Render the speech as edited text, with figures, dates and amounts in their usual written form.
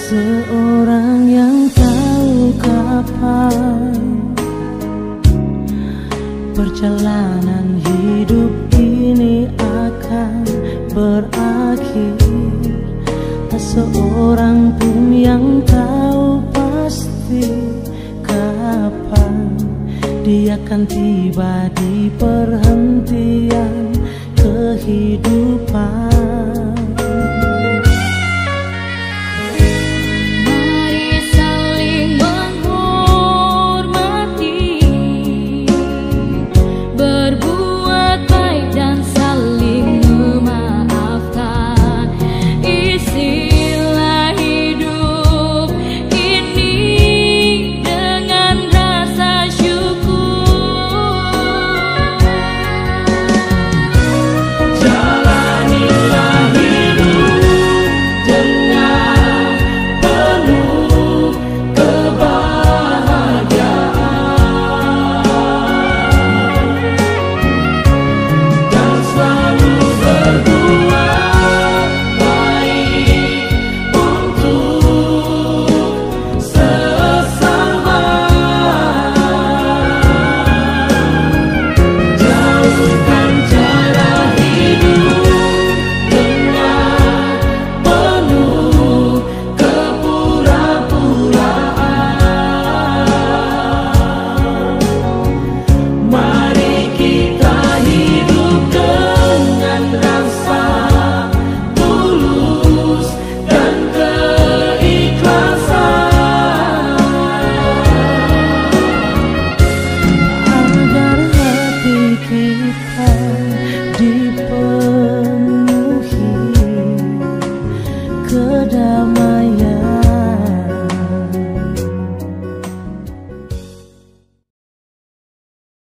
Seorang yang tahu kapan perjalanan hidup ini akan berakhir. Tak seorang pun yang tahu pasti kapan dia akan tiba di perhentian kehidupan. Dipenuhi kedamaian